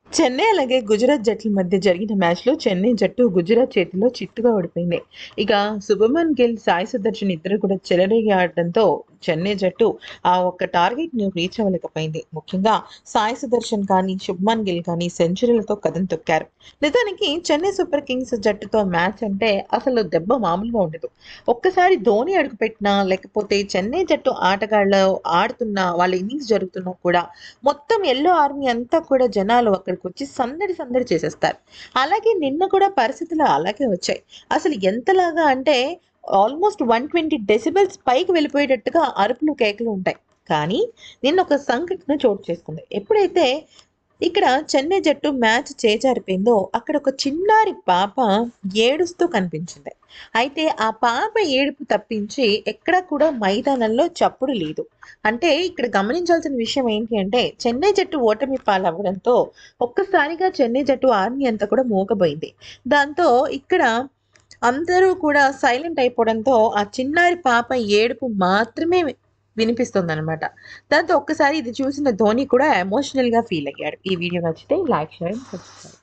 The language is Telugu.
చెన్నై అలాగే గుజరాత్ జట్ల మధ్య జరిగిన మ్యాచ్‌లో చెన్నై జట్టు గుజరాత్ చేతిలో చిత్తుగా ఓడిపోయింది. ఇక శుభమన్ గిల్, సాయి సుదర్శన్ ఇద్దరు కూడా చెలరేగి ఆడడంతో చెన్నై జట్టు ఆ ఒక్క టార్గెట్‌ని రీచ్ అవ్వలేకపోయింది. ముఖ్యంగా సాయి సుదర్శన్ కానీ, శుభ్మన్ గిల్ కానీ సెంచరీలతో కదం తొక్కారు. నిజానికి చెన్నై సూపర్ కింగ్స్ జట్టుతో మ్యాచ్ అంటే అసలు దెబ్బ మామూలుగా ఉండదు. ఒక్కసారి ధోని అడుగుపెట్టినా, లేకపోతే చెన్నై జట్టు ఆటగాళ్ళు ఆడుతున్నా, వాళ్ళ ఇన్నింగ్స్ జరుగుతున్నా కూడా మొత్తం యెల్లో ఆర్మీ అంతా కూడా జనాలు అక్కడికొచ్చి సందడి సందడి చేసేస్తారు. అలాగే నిన్న కూడా పరిస్థితులు అలాగే వచ్చాయి. అసలు ఎంతలాగా అంటే ఆల్మోస్ట్ 120 డెసిబెల్స్ పైకి వెళ్ళిపోయేటట్టుగా అరుపులు, కేకలు ఉంటాయి. కానీ నిన్న ఒక సంఘటన చోటు చేసుకుంది. ఎప్పుడైతే ఇక్కడ చెన్నై జట్టు మ్యాచ్ చేజారిపోయిందో అక్కడ ఒక చిన్నారి పాప ఏడుస్తూ కనిపించింది. అయితే ఆ పాప ఏడుపు తప్పించి ఎక్కడా కూడా మైదానంలో చప్పుడు లేదు. అంటే ఇక్కడ గమనించాల్సిన విషయం ఏంటి అంటే చెన్నై జట్టు ఓటమి పాలవ్వడంతో ఒక్కసారిగా చెన్నై జట్టు ఆర్మీ అంతా కూడా మూగబోయింది. దాంతో ఇక్కడ అందరూ కూడా సైలెంట్ అయిపోవడంతో ఆ చిన్నారి పాప ఏడుపు మాత్రమే వినిపిస్తుందనమాట. దాంతో ఒక్కసారి ఇది చూసిన ధోని కూడా ఎమోషనల్‌గా ఫీల్ అయ్యాడు. ఈ వీడియో నచ్చితే లైక్, షేర్ అండ్ సబ్స్క్రైబ్.